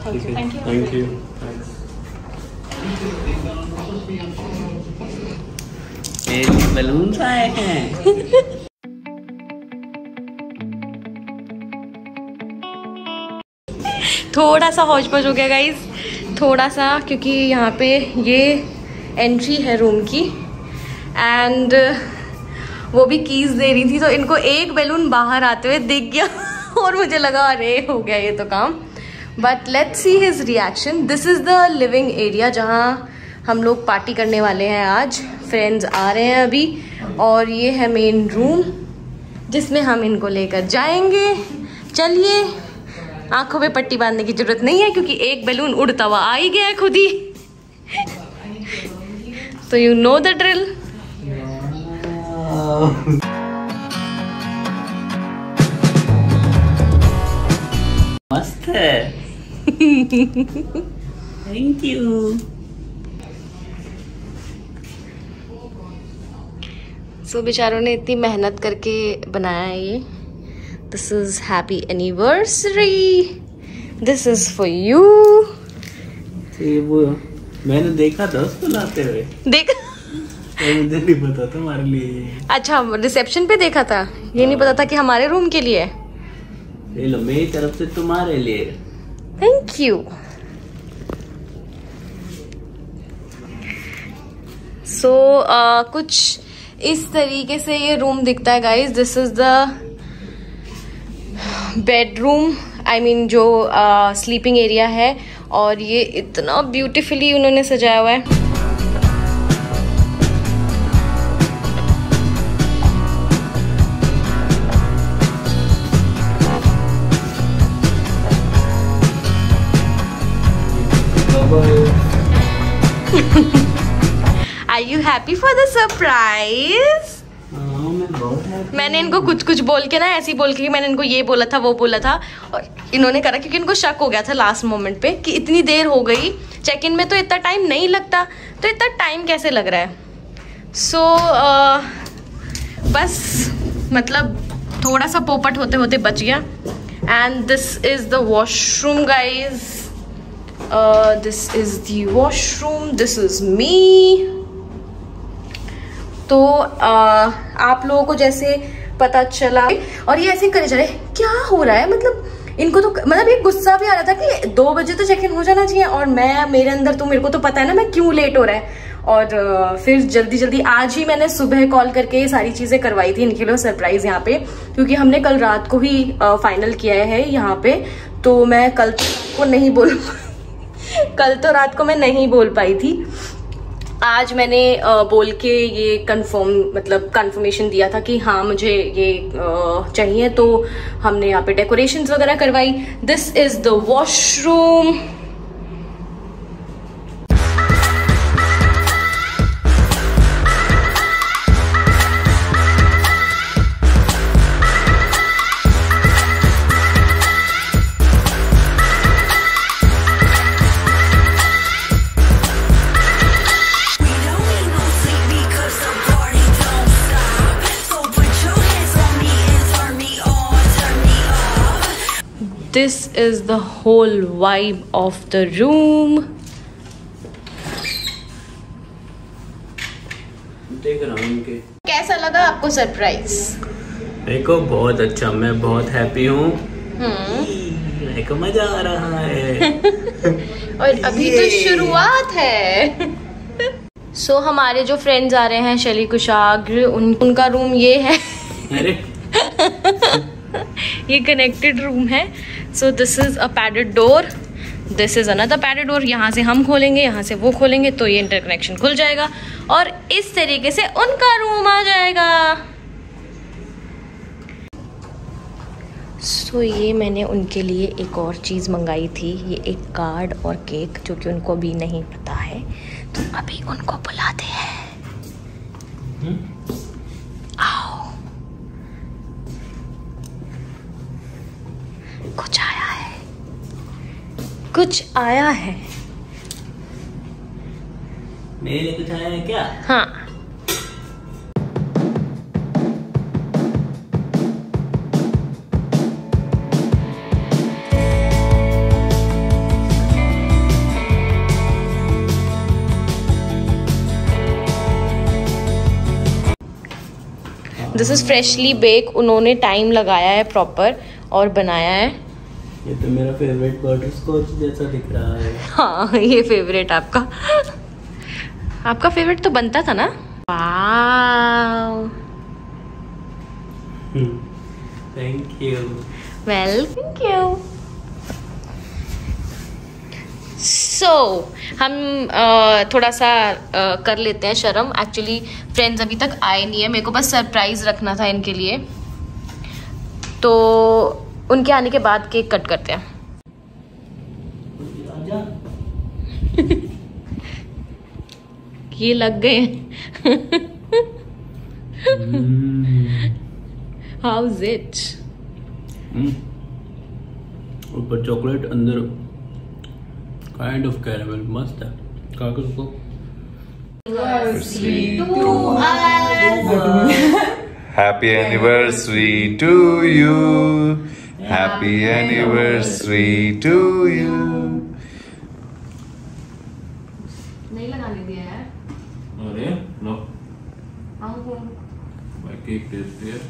Thank you. मेरे balloon आए हैं। थोड़ा सा हौज पौच हो गया गाइज, थोड़ा सा, क्योंकि यहाँ पे ये एंट्री है रूम की एंड वो भी कीज दे रही थी, तो इनको एक बैलून बाहर आते हुए दिख गया और मुझे लगा अरे हो गया ये तो काम। But let's see his reaction. This is the living area जहाँ हम लोग पार्टी करने वाले हैं आज। फ्रेंड्स आ रहे हैं अभी और ये है मेन रूम जिसमें हम इनको लेकर जाएंगे। चलिए, आंखों पे पट्टी बांधने की जरूरत नहीं है क्योंकि एक बैलून उड़ता हुआ आ ही गया है खुद ही। तो यू नो द ड्रिल। मस्त है। Thank you. सो बेचारों ने इतनी मेहनत करके बनाया है ये। This is happy anniversary, this is for you. वो मैंने देखा था उसको लाते हुए। देख मुझे नहीं पता था हमारे लिए। अच्छा, रिसेप्शन पे देखा था, ये नहीं पता था कि हमारे रूम के लिए है। ले लो, मेरी तरफ से तुम्हारे लिए। Thank you. सो कुछ इस तरीके से ये रूम दिखता है guys. This is the bedroom, I mean जो स्लीपिंग एरिया है, और ये इतना ब्यूटीफुली उन्होंने सजाया हुआ है। Are you happy for the surprise? मैंने इनको कुछ बोल के ना, ऐसे ही बोल के, मैंने इनको ये बोला था वो बोला था, और इन्होंने करा क्योंकि इनको शक हो गया था लास्ट मोमेंट पे कि इतनी देर हो गई, चेक इन में तो इतना टाइम नहीं लगता, तो इतना टाइम कैसे लग रहा है। सो बस मतलब थोड़ा सा पोपट होते होते बच गया। And this is the washroom guys, this is the washroom, this is me. तो आप लोगों को जैसे पता चला, और ये ऐसे करे जा रहे क्या हो रहा है, मतलब इनको तो मतलब ये गुस्सा भी आ रहा था कि 2 बजे तो चेक इन हो जाना चाहिए, और मैं मेरे अंदर तो मेरे को तो पता है ना मैं क्यों लेट हो रहा है। और फिर जल्दी जल्दी आज ही मैंने सुबह कॉल करके ये सारी चीजें करवाई थी इनके लिए सरप्राइज यहाँ पे, क्योंकि हमने कल रात को ही फाइनल किया है यहाँ पे। तो मैं कल को नहीं बोल कल तो रात को मैं नहीं बोल पाई थी। आज मैंने बोल के ये कंफर्मेशन दिया था कि हाँ मुझे ये चाहिए, तो हमने यहाँ पे डेकोरेशंस वगैरह करवाई। This is the washroom. This is the whole vibe of the room. देख रहा हूँ इनके। कैसा लगा आपको सरप्राइज? मेरे को बहुत अच्छा, मैं बहुत हैप्पी हूँ। मेरे को मजा आ रहा है। और अभी तो शुरुआत है। सो हमारे जो फ्रेंड्स आ रहे हैं, शैली कुशाग्र, उनका रूम ये है। अरे ये कनेक्टेड रूम है। So this is a padded door, this is another padded door. यहाँ से हम खोलेंगे, यहाँ से वो खोलेंगे, तो ये इंटरकनेक्शन खुल जाएगा और इस तरीके से उनका रूम आ जाएगा। सो ये मैंने उनके लिए एक और चीज़ मंगाई थी, ये एक कार्ड और केक, जो कि उनको अभी नहीं पता है, तो अभी उनको बुलाते हैं। आओ, कुछ आया है, कुछ आया है। मेरे लिए कुछ आया है क्या? हाँ, दिस इज फ्रेशली बेक, उन्होंने टाइम लगाया है प्रॉपर और बनाया है। ये तो मेरा फेवरेट बटर स्कॉच जैसा दिख रहा है। हाँ ये फेवरेट आपका। आपका फेवरेट तो बनता था ना। Wow, thank you. Thank you. So हम थोड़ा सा कर लेते हैं शर्म। एक्चुअली फ्रेंड्स अभी तक आए नहीं है, मेरे को बस सरप्राइज रखना था इनके लिए, तो उनके आने के बाद केक कट करते हैं। ये लग गए। How is it? ऊपर चॉकलेट, अंदर काइंड ऑफ कैरेमल, मस्त है। खा के उसको। Happy anniversary to you. Happy anniversary to you. नहीं लगाने दिया यार। अरे लो, भाई केक टेस्टी है।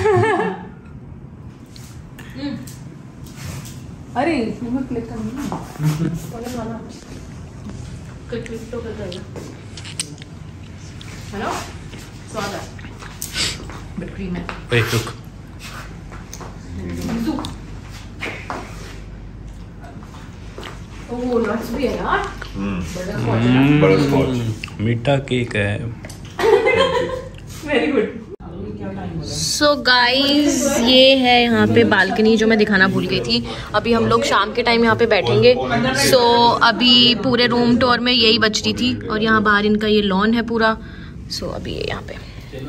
अरे इसमें क्लिक करना है। क्लिक तो कर देगा। हेलो, स्वाद है बट क्रीम है। एक रुक। ओह नट्स भी है यार। Butterscotch. मीठा केक है। Very good. सो गाइज ये है यहाँ पे बालकनी जो मैं दिखाना भूल गई थी। अभी हम लोग शाम के टाइम यहाँ पे बैठेंगे। सो अभी पूरे रूम टूर में यही बच रही थी और यहाँ बाहर इनका ये लॉन है पूरा। सो अभी ये यहाँ पे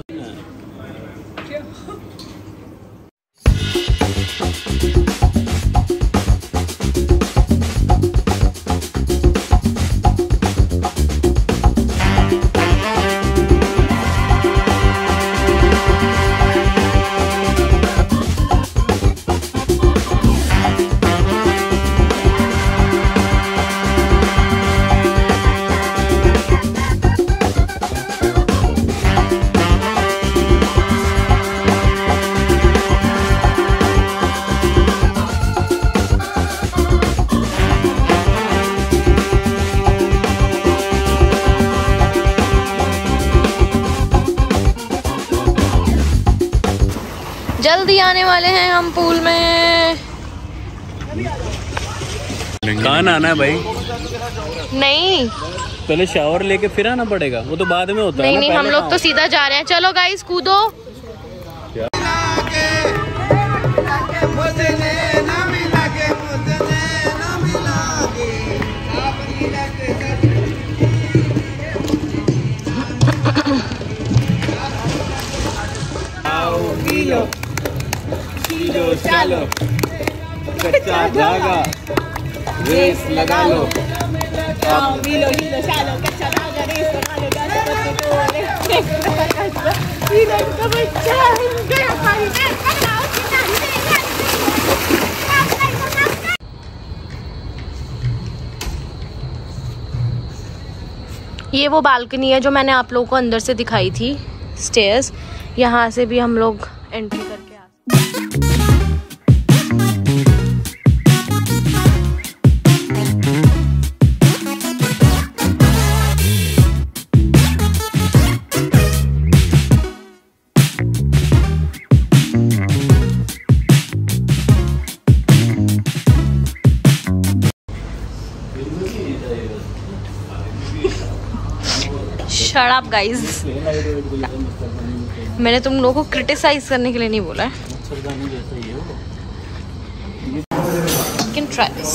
जल्दी आने वाले हैं हम पूल में। कहाँ आना है भाई? नहीं पहले शावर लेके फिर आना पड़ेगा, वो तो बाद में होता है ना। नहीं हम लोग तो सीधा जा रहे हैं। चलो गाइस कूदो। चलो कच्चा धागा रेस लगा लो। ये वो बालकनी है जो मैंने आप लोगों को अंदर से दिखाई थी, स्टेयर्स। यहाँ से भी हम लोग एंट्री करके आ शट अप गाइस। मैंने तुम लोगों को क्रिटिसाइज करने के लिए नहीं बोला है। Can try this.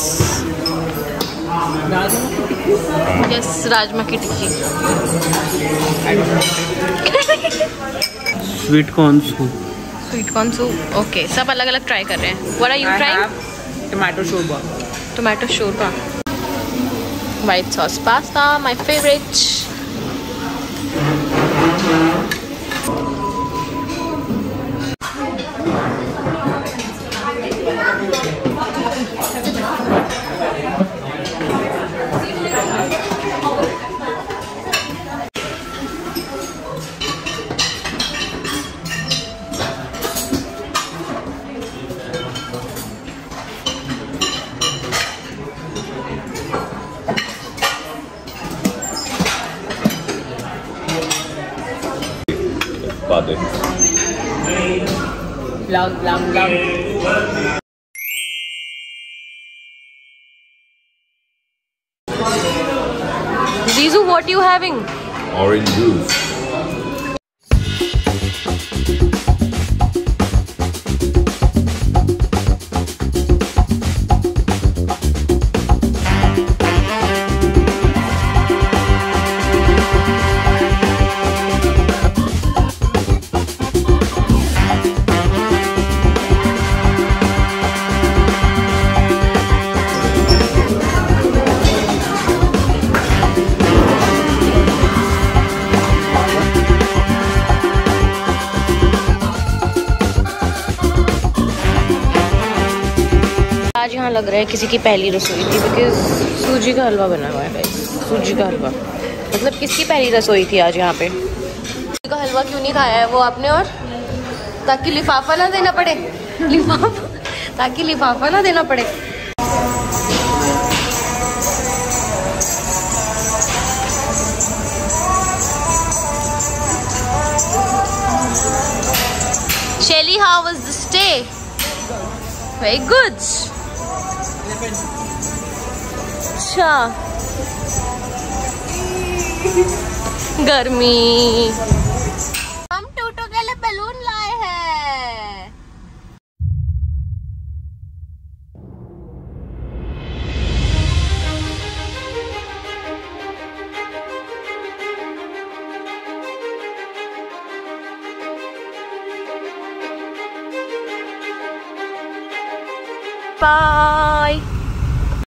Yes rajma की tikki. Sweet corn soup. Sweet corn soup. Okay सब अलग अलग ट्राई कर रहे हैं। What are you trying? Tomato shorba. Tomato shorba. White sauce pasta my favourite. पा दे। Zizu, what you having? Orange juice. आज यहाँ लग रहा है किसी की पहली रसोई थी, बिकॉज सूजी का हलवा बना हुआ है गाइस। सूजी का हलवा मतलब किसकी पहली रसोई थी आज यहाँ पे? सूजी का हलवा क्यों नहीं खाया है वो आपने? और ताकि लिफाफा ना देना पड़े, ताकि लिफाफा ना देना पड़े। Shelly, how was the stay? Very good. अच्छा, गर्मी। हम टूटू के लिए बैलून लाए हैं। Bye.